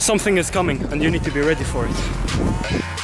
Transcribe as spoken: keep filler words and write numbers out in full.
something is coming and you need to be ready for it.